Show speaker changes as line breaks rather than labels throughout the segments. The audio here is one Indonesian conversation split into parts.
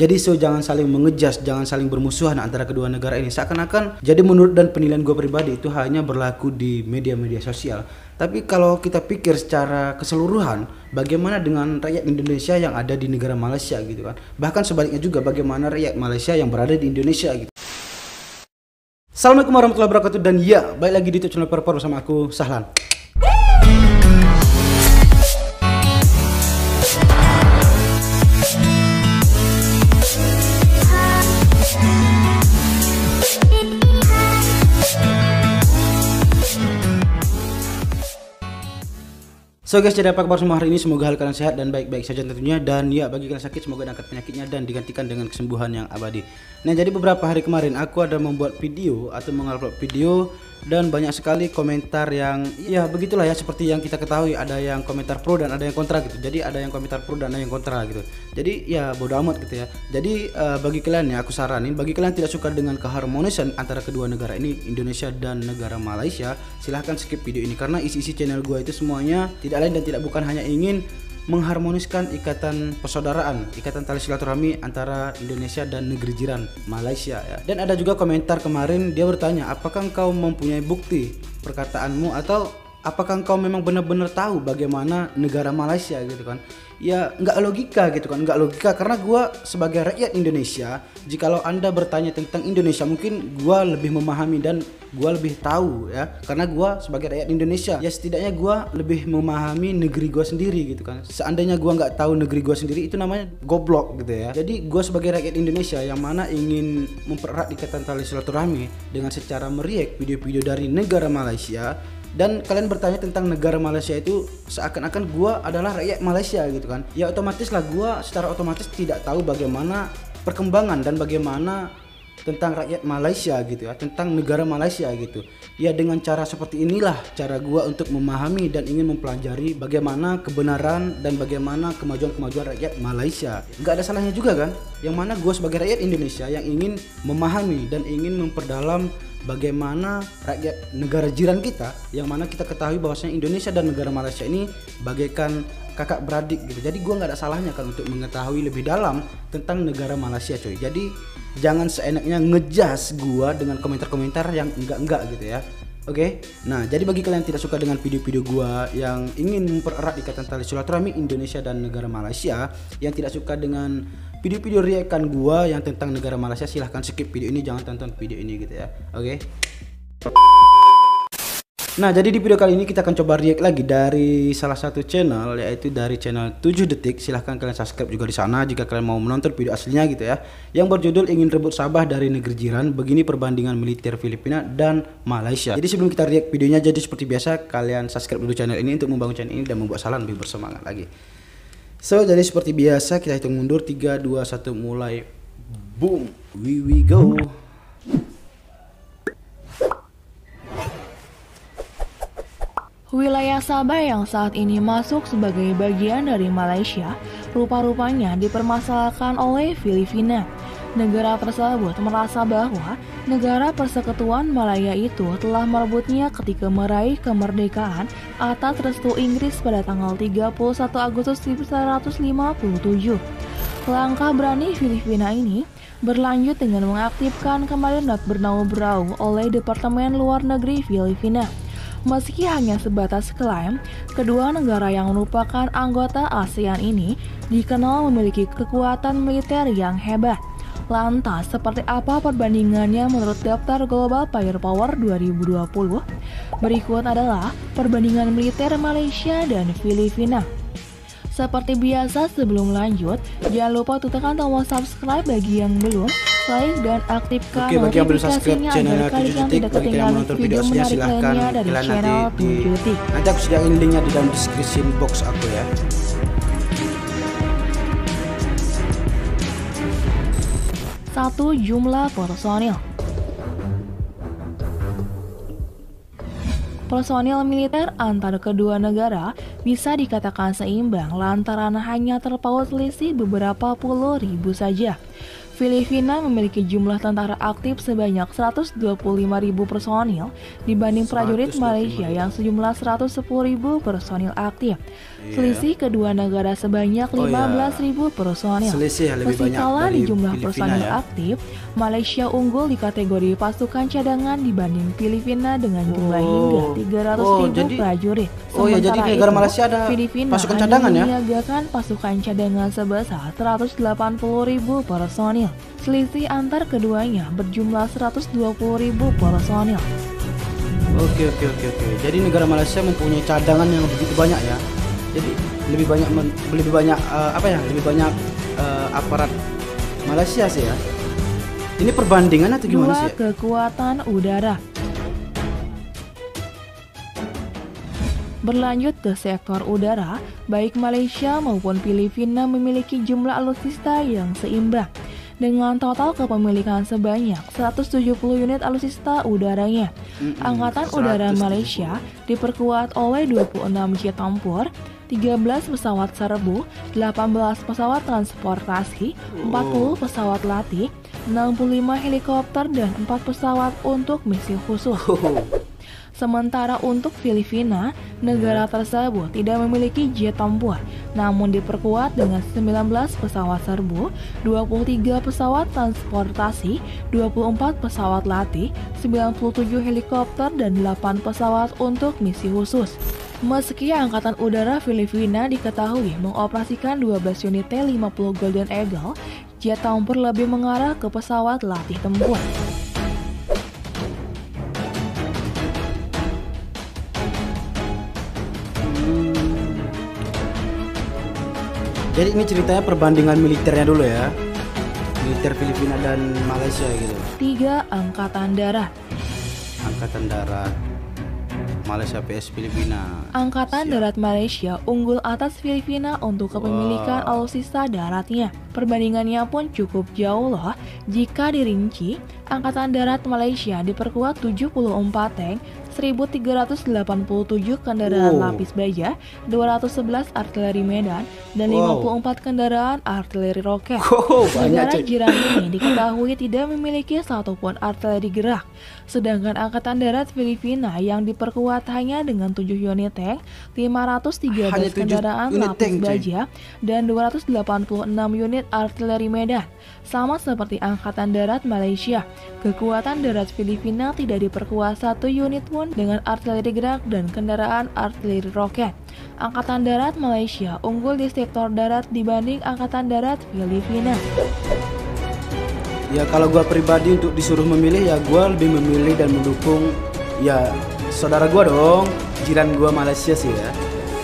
Jadi jangan saling mengejas, jangan saling bermusuhan antara kedua negara ini. Seakan-akan jadi menurut dan penilaian gue pribadi itu hanya berlaku di media-media sosial. Tapi kalau kita pikir secara keseluruhan, bagaimana dengan rakyat Indonesia yang ada di negara Malaysia gitu kan. Bahkan sebaliknya juga bagaimana rakyat Malaysia yang berada di Indonesia gitu. Assalamualaikum warahmatullahi wabarakatuh, dan ya, balik lagi di YouTube channel Perpor bersama aku, Sahlan. So guys, jadi apa kabar semua hari ini? Semoga hal kalian sehat dan baik-baik saja tentunya. Dan ya, bagi kalian sakit semoga diangkat penyakitnya dan digantikan dengan kesembuhan yang abadi. Nah, jadi beberapa hari kemarin aku ada membuat video atau mengupload video, dan banyak sekali komentar yang ya begitulah ya, seperti yang kita ketahui, ada yang komentar pro dan ada yang kontra gitu. Jadi ada yang komentar pro dan ada yang kontra gitu. Jadi ya bodo amat gitu ya. Jadi bagi kalian ya, aku saranin bagi kalian tidak suka dengan keharmonisan antara kedua negara ini, Indonesia dan negara Malaysia, silahkan skip video ini, karena isi-isi channel gua itu semuanya tidak lain dan tidak bukan hanya ingin mengharmoniskan ikatan persaudaraan, ikatan tali silaturahmi antara Indonesia dan negeri jiran Malaysia ya. Dan ada juga komentar kemarin, dia bertanya, apakah engkau mempunyai bukti perkataanmu, atau apakah engkau memang benar-benar tahu bagaimana negara Malaysia gitu kan. Ya nggak logika gitu kan, nggak logika, karena gua sebagai rakyat Indonesia, jikalau anda bertanya tentang Indonesia, mungkin gua lebih memahami dan gua lebih tahu ya, karena gua sebagai rakyat Indonesia ya, setidaknya gua lebih memahami negeri gua sendiri gitu kan. Seandainya gua nggak tahu negeri gua sendiri, itu namanya goblok gitu ya. Jadi gua sebagai rakyat Indonesia yang mana ingin mempererat ikatan tali silaturahmi dengan secara mereact video-video dari negara Malaysia, dan kalian bertanya tentang negara Malaysia itu seakan-akan gua adalah rakyat Malaysia gitu kan. Ya otomatis lah gua secara otomatis tidak tahu bagaimana perkembangan dan bagaimana tentang rakyat Malaysia gitu ya, tentang negara Malaysia gitu. Ya dengan cara seperti inilah cara gua untuk memahami dan ingin mempelajari bagaimana kebenaran dan bagaimana kemajuan-kemajuan rakyat Malaysia. Nggak ada salahnya juga kan, yang mana gua sebagai rakyat Indonesia yang ingin memahami dan ingin memperdalam bagaimana rakyat negara jiran kita, yang mana kita ketahui bahwasanya Indonesia dan negara Malaysia ini bagaikan kakak beradik gitu. Jadi gua nggak ada salahnya kan untuk mengetahui lebih dalam tentang negara Malaysia coy. Jadi jangan seenaknya ngejas gua dengan komentar-komentar yang enggak gitu ya. Oke. Nah, jadi bagi kalian yang tidak suka dengan video-video gua yang ingin mempererat ikatan tali silaturahmi Indonesia dan negara Malaysia, yang tidak suka dengan video-video reaction gua yang tentang negara Malaysia, silahkan skip video ini, jangan tonton video ini gitu ya. Oke. Nah, jadi di video kali ini kita akan coba react lagi dari salah satu channel, yaitu dari channel 7 detik. Silahkan kalian subscribe juga di sana jika kalian mau menonton video aslinya gitu ya. Yang berjudul ingin rebut Sabah dari negeri jiran, begini perbandingan militer Filipina dan Malaysia. Jadi sebelum kita react videonya, jadi seperti biasa kalian subscribe dulu channel ini untuk membangun channel ini dan membuat Sahlan lebih bersemangat lagi. So, jadi seperti biasa kita hitung mundur, 3, 2, 1 mulai. Boom, we go.
Wilayah Sabah yang saat ini masuk sebagai bagian dari Malaysia, rupa-rupanya dipermasalahkan oleh Filipina. Negara tersebut merasa bahwa negara persekutuan Malaya itu telah merebutnya ketika meraih kemerdekaan atas restu Inggris pada tanggal 31 Agustus 1957. Langkah berani Filipina ini berlanjut dengan mengaktifkan kembali not bernau-berau oleh Departemen Luar Negeri Filipina. Meski hanya sebatas klaim, kedua negara yang merupakan anggota ASEAN ini dikenal memiliki kekuatan militer yang hebat. Lantas, seperti apa perbandingannya menurut daftar Global Firepower 2020? Berikut adalah perbandingan militer Malaysia dan Filipina. Seperti biasa, sebelum lanjut, jangan lupa untuk tekan tombol subscribe bagi yang belum, like dan aktifkan notifikasinya agar kalian tidak ketinggalan video menarik lainnya dari channel 7 detik.
Nanti aku sediain linknya di dalam description box aku ya.
Satu, jumlah personil. Personil militer antar kedua negara bisa dikatakan seimbang lantaran hanya terpaut selisih beberapa puluh ribu saja. Filipina memiliki jumlah tentara aktif sebanyak 125.000 personil dibanding prajurit Malaysia yang sejumlah 110.000 personil aktif. Selisih kedua negara sebanyak 15.000 personil. Meski kalah di jumlah personil aktif, Malaysia unggul di kategori pasukan cadangan dibanding Filipina dengan jumlah hingga 300.000 prajurit.
Jadi negara Malaysia ada
Filipina
pasukan cadangan ya?
menyiagakan pasukan cadangan sebesar 180.000 personil. Selisih antar keduanya berjumlah 120.000 personil.
Oke. Jadi negara Malaysia mempunyai cadangan yang begitu banyak ya. Jadi lebih banyak aparat Malaysia sih ya. Ini perbandingan atau gimana sih?
Kekuatan udara. Berlanjut ke sektor udara, baik Malaysia maupun Filipina memiliki jumlah alutsista yang seimbang. Dengan total kepemilikan sebanyak 170 unit alutsista udaranya. Angkatan Udara Malaysia diperkuat oleh 26 jet tempur, 13 pesawat serbu, 18 pesawat transportasi, 40 pesawat latih, 65 helikopter, dan 4 pesawat untuk misi khusus. Sementara untuk Filipina, negara tersebut tidak memiliki jet tempur, namun diperkuat dengan 19 pesawat serbu, 23 pesawat transportasi, 24 pesawat latih, 97 helikopter, dan 8 pesawat untuk misi khusus. Meski Angkatan Udara Filipina diketahui mengoperasikan 12 unit T-50 Golden Eagle, jet tempur lebih mengarah ke pesawat latih tempur.
Jadi ini ceritanya perbandingan militernya dulu ya. Militer Filipina dan Malaysia gitu.
3. Angkatan Darat.
Angkatan Darat Malaysia vs Filipina.
Angkatan Darat Malaysia unggul atas Filipina untuk kepemilikan alutsista daratnya. Perbandingannya pun cukup jauh loh. Jika dirinci, Angkatan Darat Malaysia diperkuat 74 tank, 1.387 kendaraan lapis baja, 211 artileri medan, dan 54 kendaraan artileri roket. Negara jiran ini diketahui tidak memiliki satupun artileri gerak. Sedangkan Angkatan Darat Filipina yang diperkuat hanya dengan 7 unit tank, 513 kendaraan lapis baja, dan 286 unit artileri medan. Sama seperti Angkatan Darat Malaysia, kekuatan darat Filipina tidak diperkuat satu unit pun dengan artileri gerak dan kendaraan artileri roket. Angkatan Darat Malaysia unggul di sektor darat dibanding Angkatan Darat Filipina.
Ya kalau gua pribadi untuk disuruh memilih ya gua lebih memilih dan mendukung ya saudara gua dong, jiran gua Malaysia sih ya.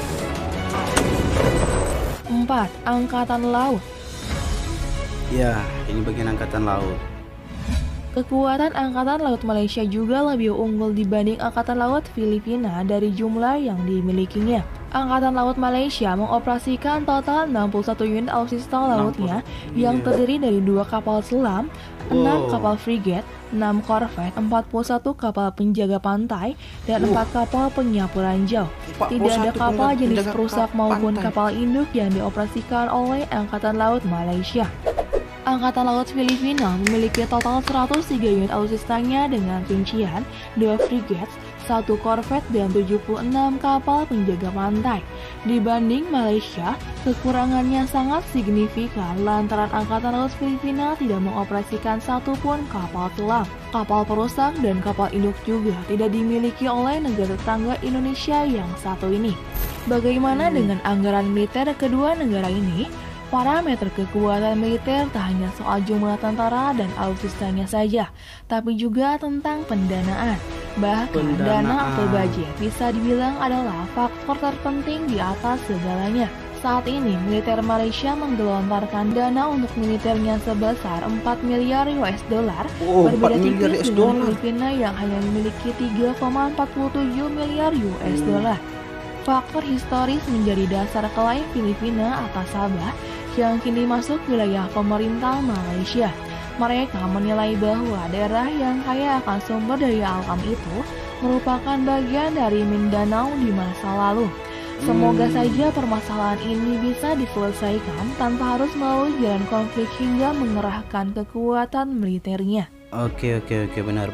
4. Angkatan Laut.
Ya, ini bagian Angkatan Laut.
Kekuatan Angkatan Laut Malaysia juga lebih unggul dibanding Angkatan Laut Filipina dari jumlah yang dimilikinya. Angkatan Laut Malaysia mengoperasikan total 61 unit alutsista lautnya yang terdiri dari 2 kapal selam, 6 kapal frigate, 6 korvet, 41 kapal penjaga pantai, dan 4 kapal penyapu ranjau. Tidak ada kapal jenis perusak maupun kapal induk yang dioperasikan oleh Angkatan Laut Malaysia. Angkatan Laut Filipina memiliki total 103 unit alutsistanya dengan rincian 2 frigates, 1 korvet, dan 76 kapal penjaga pantai. Dibanding Malaysia, kekurangannya sangat signifikan lantaran Angkatan Laut Filipina tidak mengoperasikan satupun kapal selam. Kapal perusak dan kapal induk juga tidak dimiliki oleh negara tetangga Indonesia yang satu ini. Bagaimana dengan anggaran militer kedua negara ini? Parameter kekuatan militer tak hanya soal jumlah tentara dan alutsistanya saja, tapi juga tentang pendanaan. Bahkan dana atau budget bisa dibilang adalah faktor terpenting di atas segalanya. Saat ini, militer Malaysia menggelontarkan dana untuk militernya sebesar 4 miliar US dollar, berbeda tipis dengan Filipina yang hanya memiliki 3,47 miliar US dollar. Faktor historis menjadi dasar klaim Filipina atas Sabah yang kini masuk wilayah pemerintah Malaysia. Mereka menilai bahwa daerah yang kaya akan sumber daya alam itu merupakan bagian dari Mindanao di masa lalu. Semoga saja permasalahan ini bisa diselesaikan tanpa harus melalui jalan konflik hingga mengerahkan kekuatan militernya.
Oke, benar.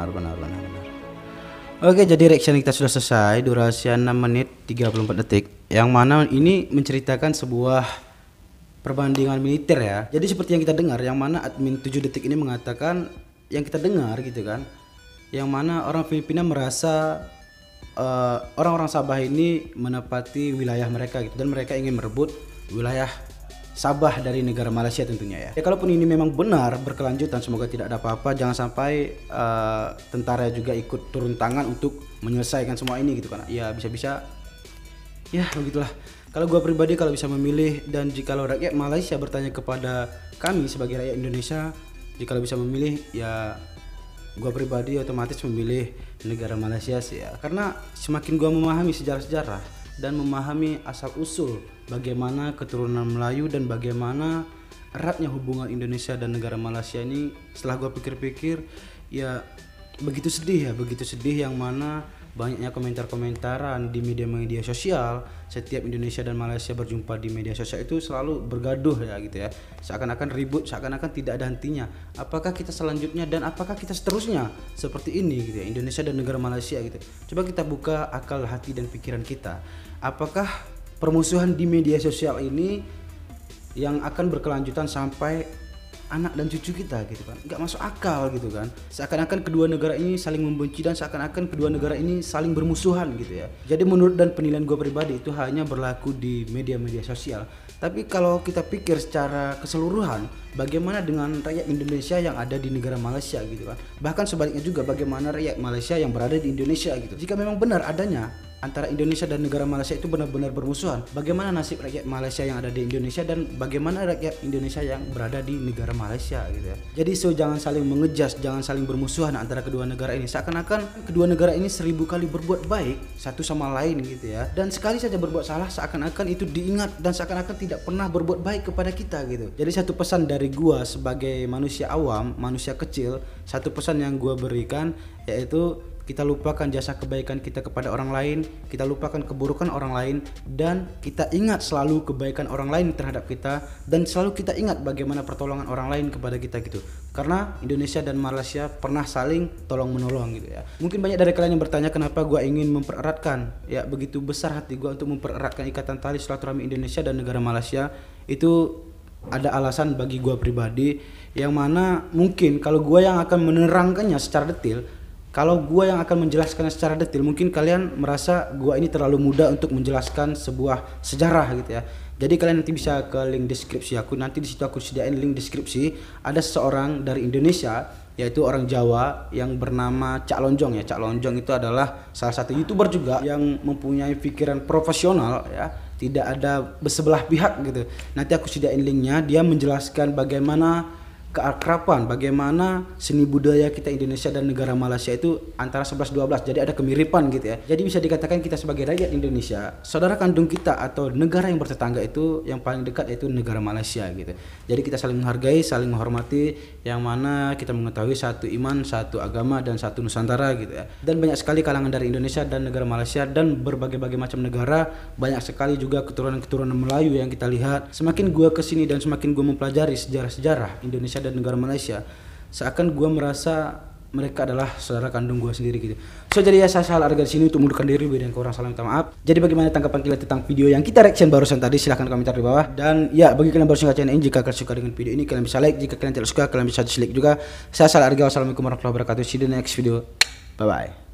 Oke, jadi reaction kita sudah selesai, durasi 6 menit 34 detik. Yang mana ini menceritakan sebuah perbandingan militer ya. Jadi seperti yang kita dengar, yang mana admin 7 detik ini mengatakan yang kita dengar gitu kan. Yang mana orang Filipina merasa orang-orang Sabah ini menepati wilayah mereka gitu, dan mereka ingin merebut wilayah Sabah dari negara Malaysia tentunya ya. Ya kalaupun ini memang benar berkelanjutan, semoga tidak ada apa-apa, jangan sampai tentara juga ikut turun tangan untuk menyelesaikan semua ini gitu kan. Ya bisa-bisa ya begitulah. Kalau gua pribadi kalau bisa memilih, dan jikalau rakyat Malaysia bertanya kepada kami sebagai rakyat Indonesia, jikalau bisa memilih ya gua pribadi otomatis memilih negara Malaysia sih ya. Karena semakin gua memahami sejarah-sejarah dan memahami asal usul bagaimana keturunan Melayu dan bagaimana eratnya hubungan Indonesia dan negara Malaysia ini, setelah gua pikir-pikir ya begitu sedih yang mana banyaknya komentar-komentaran di media-media sosial. Setiap Indonesia dan Malaysia berjumpa di media sosial itu selalu bergaduh ya gitu ya, seakan-akan ribut, seakan-akan tidak ada hentinya. Apakah kita selanjutnya dan apakah kita seterusnya seperti ini gitu ya, Indonesia dan negara Malaysia gitu. Coba kita buka akal, hati dan pikiran kita. Apakah permusuhan di media sosial ini yang akan berkelanjutan sampai anak dan cucu kita gitu kan? Nggak masuk akal gitu kan. Seakan-akan kedua negara ini saling membenci dan seakan-akan kedua negara ini saling bermusuhan gitu ya. Jadi menurut dan penilaian gue pribadi itu hanya berlaku di media-media sosial. Tapi kalau kita pikir secara keseluruhan, bagaimana dengan rakyat Indonesia yang ada di negara Malaysia gitu kan? Bahkan sebaliknya juga, bagaimana rakyat Malaysia yang berada di Indonesia gitu. Jika memang benar adanya antara Indonesia dan negara Malaysia itu benar-benar bermusuhan, bagaimana nasib rakyat Malaysia yang ada di Indonesia dan bagaimana rakyat Indonesia yang berada di negara Malaysia gitu ya. Jadi jangan saling mengejas, jangan saling bermusuhan antara kedua negara ini. Seakan-akan kedua negara ini 1000 kali berbuat baik satu sama lain gitu ya, dan sekali saja berbuat salah seakan-akan itu diingat dan seakan-akan tidak pernah berbuat baik kepada kita gitu. Jadi satu pesan dari gua sebagai manusia awam, manusia kecil, satu pesan yang gua berikan yaitu kita lupakan jasa kebaikan kita kepada orang lain, kita lupakan keburukan orang lain, dan kita ingat selalu kebaikan orang lain terhadap kita, dan selalu kita ingat bagaimana pertolongan orang lain kepada kita gitu. Karena Indonesia dan Malaysia pernah saling tolong menolong gitu ya. Mungkin banyak dari kalian yang bertanya kenapa gua ingin mempereratkan, ya begitu besar hati gua untuk mempereratkan ikatan tali silaturahmi Indonesia dan negara Malaysia. Itu ada alasan bagi gua pribadi, yang mana mungkin kalau gua yang akan menerangkannya secara detail, kalau gua yang akan menjelaskannya secara detail, mungkin kalian merasa gua ini terlalu muda untuk menjelaskan sebuah sejarah gitu ya. Jadi kalian nanti bisa ke link deskripsi aku, nanti di situ aku sediain link deskripsi. Ada seseorang dari Indonesia, yaitu orang Jawa yang bernama Cak Lonjong ya. Cak Lonjong itu adalah salah satu YouTuber juga yang mempunyai pikiran profesional ya, tidak ada bersebelah pihak gitu. Nanti aku sediain linknya. Dia menjelaskan bagaimana keakraban, bagaimana seni budaya kita Indonesia dan negara Malaysia itu antara 11-12, jadi ada kemiripan gitu ya. Jadi bisa dikatakan kita sebagai rakyat Indonesia, saudara kandung kita atau negara yang bertetangga itu yang paling dekat yaitu negara Malaysia gitu. Jadi kita saling menghargai, saling menghormati, yang mana kita mengetahui satu iman, satu agama, dan satu Nusantara gitu ya. Dan banyak sekali kalangan dari Indonesia dan negara Malaysia dan berbagai-bagai macam negara, banyak sekali juga keturunan-keturunan Melayu yang kita lihat. Semakin gua kesini dan semakin gua mempelajari sejarah-sejarah Indonesia dan negara Malaysia, seakan gue merasa mereka adalah saudara kandung gue sendiri gitu. So jadi ya saya salah harga di sini untuk mundurkan diri dan kurang salah minta maaf. Jadi bagaimana tanggapan kalian tentang video yang kita reaction barusan tadi? Silahkan komentar di bawah. Dan ya bagi kalian baru saja channel ini, jika kalian suka dengan video ini kalian bisa like, jika kalian tidak suka kalian bisa dislike juga. Saya salah harga. Wassalamualaikum warahmatullahi wabarakatuh. See you in the next video. Bye bye.